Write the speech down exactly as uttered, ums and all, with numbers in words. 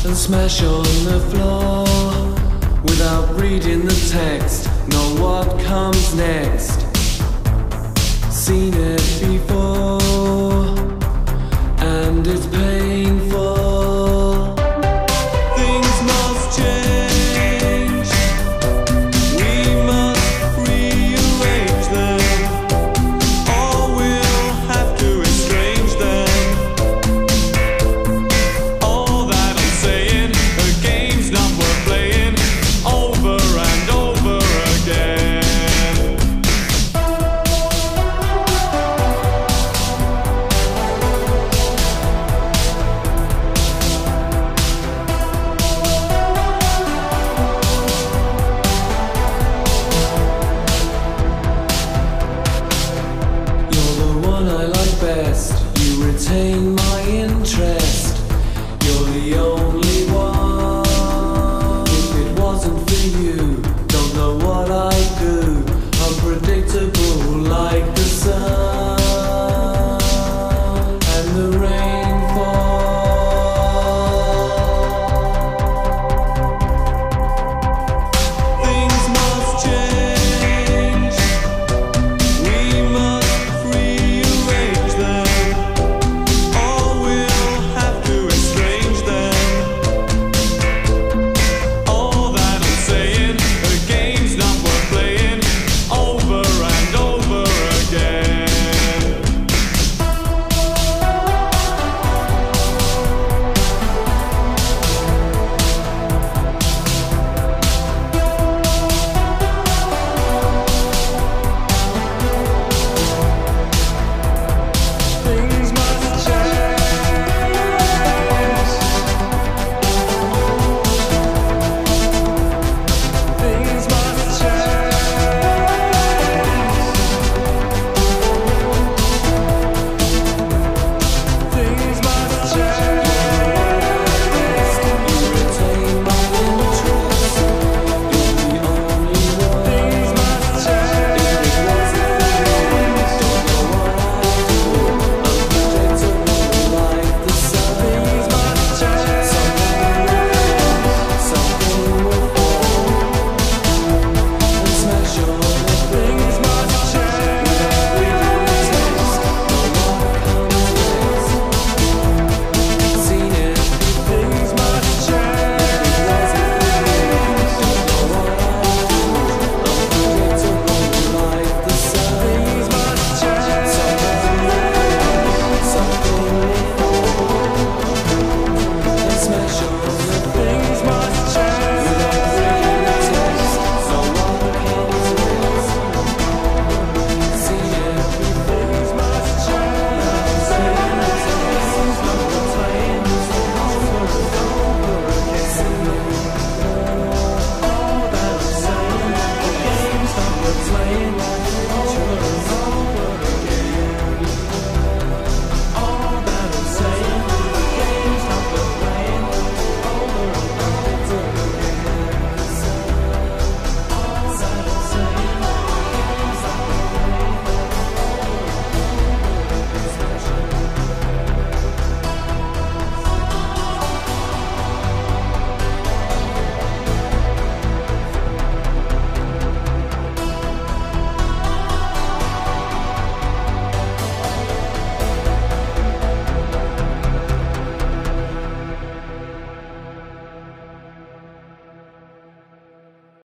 and smash on the floor without reading the text. Know what comes next. Seen it before, and it's painful. Things must change. We must rearrange them, or we'll have to estrange them. All that I'm saying, the game's not worth playing over and over again. I like best, you retain my interest. You're the only